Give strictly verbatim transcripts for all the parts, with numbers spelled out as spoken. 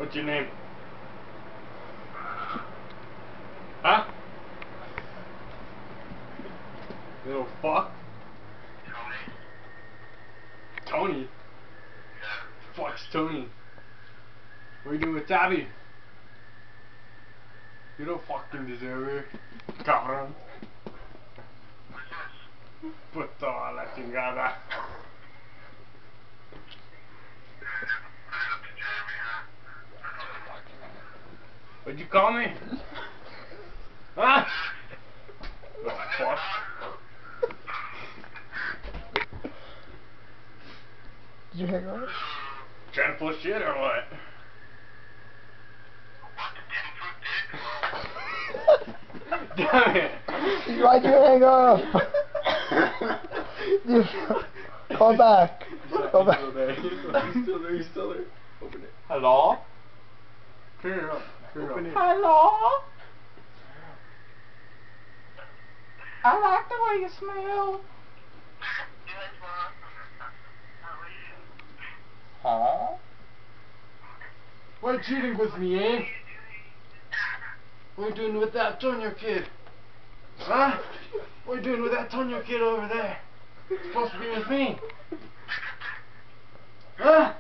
What's your name? Huh? You little fuck? Tony. Tony? Yeah. Fuck's Tony. What are you doing with Tabby? You don't fucking deserve her. Cabrón. Puto a la chingada. What'd you call me? Huh? Oh, fuck. Did you hang up? Trying to pull shit or what? Damn it! Why'd you hang up? Dude, call back. Call back. He's still there. He's still there. He's still there. Open it. Hello? Turn it up. Turn Open it up. Hello? I like the way you smell. Huh? Why are you cheating with me, eh? What are you doing with that Tonya kid? Huh? What are you doing with that Tonya kid over there? You're supposed to be with me. Huh?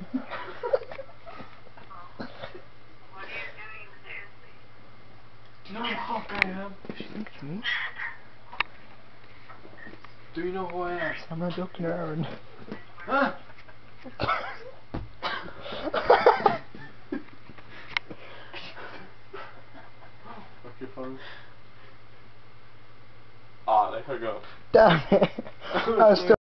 Do you know who the fuck I am? Me? Do you know who I am? I'm not joking around. Huh? Fuck your phone. Ah, they hung up. Damn it. I was still